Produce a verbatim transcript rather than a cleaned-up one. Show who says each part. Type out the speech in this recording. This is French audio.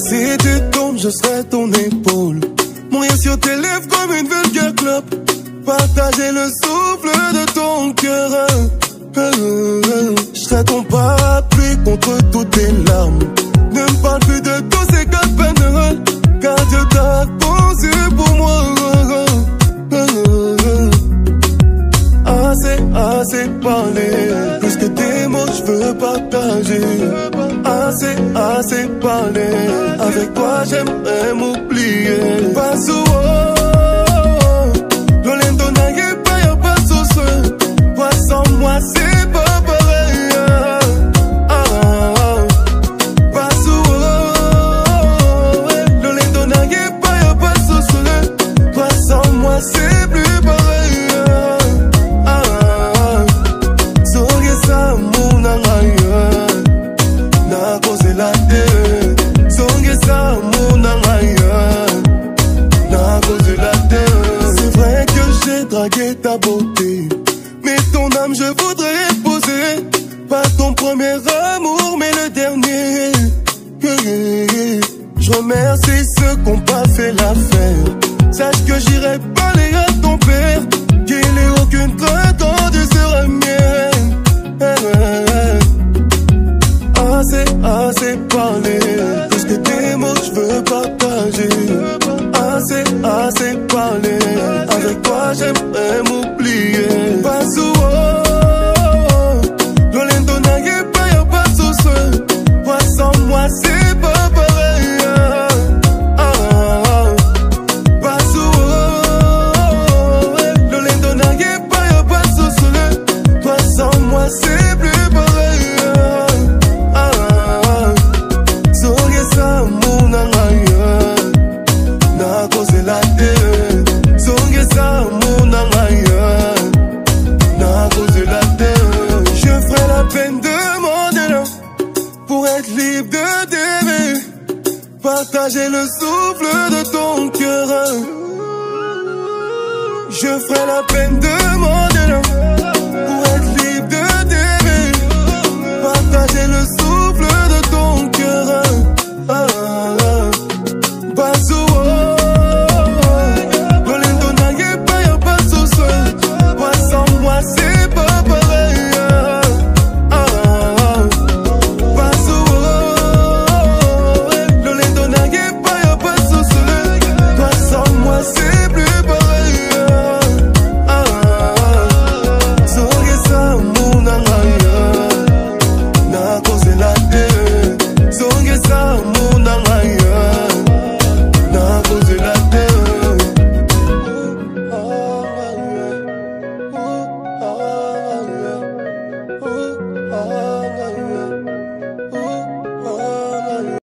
Speaker 1: Si tu tombes, je serai ton épaule. Mourir sur tes lèvres comme une vulgaire clope. Partager le souffle de ton cœur. Je serai ton parapluie contre toutes tes larmes. Ne me parle plus de tous ces capanels, car Dieu t'a conçu pour moi. Assez, assez parlé, plus que tes mots je veux partager. Assez, assez parlé, avec toi j'aimerais m'oublier. Pas souvent, l'on n'aille pas, y'a pas de souci. Toi sans moi c'est pas pareil. Ah, ah, pas souvent, l'on n'aille pas, y'a pas de souci. Toi sans moi c'est plus pareil. C'est vrai que j'ai dragué ta beauté, mais ton âme je voudrais épouser. Pas ton premier amour mais le dernier. Je remercie ceux qui n'ont pas fait l'affaire. Sache que j'irai parler à ton père, qu'il n'ait aucune crainte quand tu seras mienne. Assez, assez parlé, plus que tes mots je veux partager. Assez, assez parlé, avec toi j'aimerais m'oublier. Pas souvent, l'olendo n'aille pas, y'a pas de souci. Toi sans moi c'est pas pareil. Ah, ah, pas souvent, l'olendo n'aille pas, y'a pas de souci. Toi sans moi c'est plus pareil. Partager le souffle de ton cœur. Je ferai la peine de m'en aller.